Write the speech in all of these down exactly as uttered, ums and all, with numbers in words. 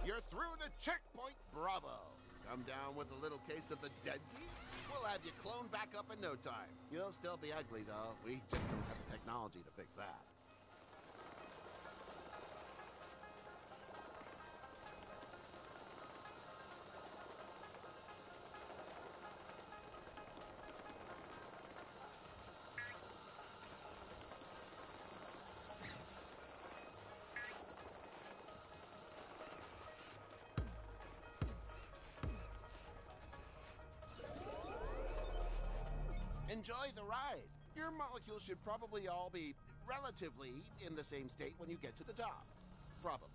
You're through to Checkpoint Bravo. Come down with a little case of the deadsies? We'll have you cloned back up in no time. You'll still be ugly, though. We just don't have the technology to fix that. Enjoy the ride. Your molecules should probably all be relatively in the same state when you get to the top. Probably.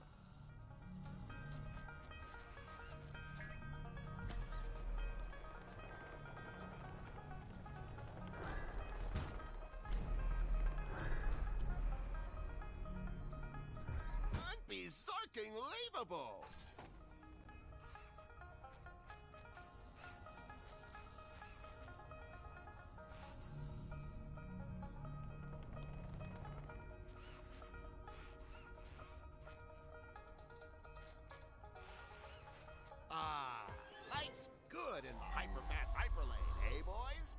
Unbezarking-leavable! Ah, life's good in the hyper-fast hyperlane, hey boys?